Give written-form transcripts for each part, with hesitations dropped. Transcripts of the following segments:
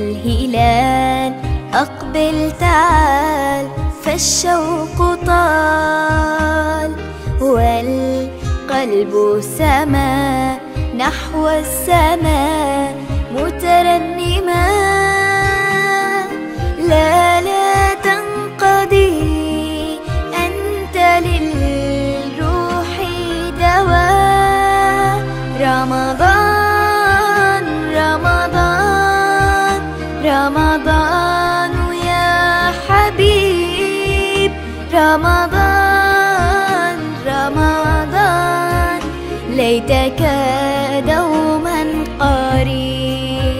الهلال أقبل تعال فالشوق طال والقلب سما نحو السماء مترنما. لا لا تنقضي أنت للروح دواء. رمضان رمضان رمضان يا حبيب، رمضان رمضان ليتك دوما قريب.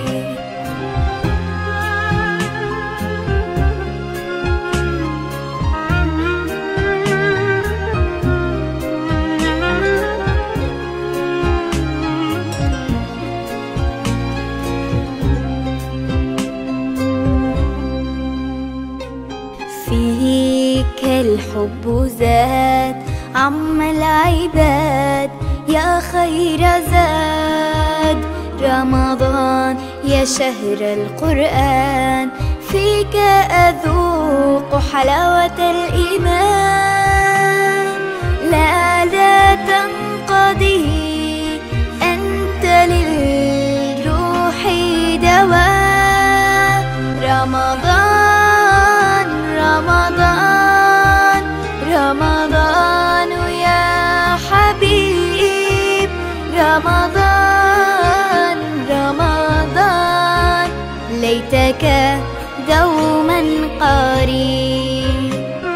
فيك الحب زاد عم العباد يا خير زاد. رمضان يا شهر القرآن فيك أذوق حلاوة الإيمان. لا لا تنقضي أنت للروح دواء. رمضان رمضان رمضان يا حبيب، رمضان رمضان ليتك دوما قريب.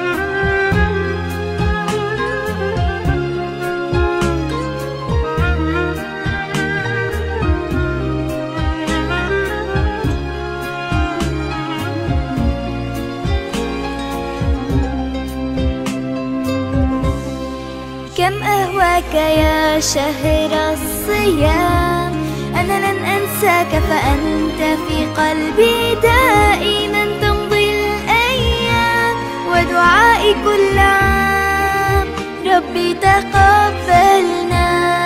كم أهواك يا شهر الصيام، أنا لن أنساك فأنت في قلبي دائما. تمضي الأيام ودعائي كل عام ربي تقبلنا.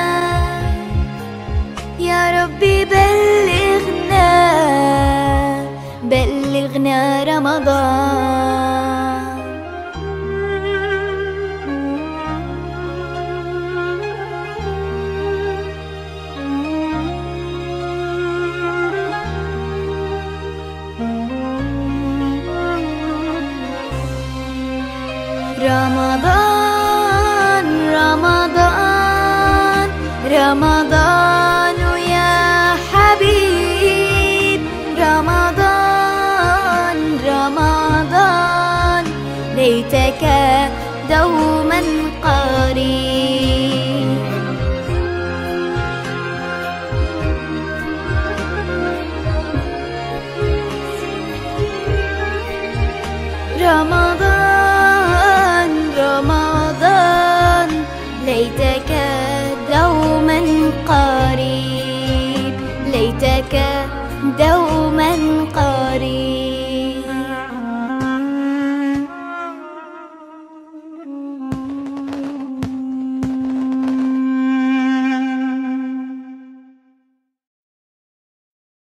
يا ربي بلغنا بلغنا رمضان. رمضان رمضان رمضان يا حبيب، رمضان رمضان ليتك دوما قريب. رمضان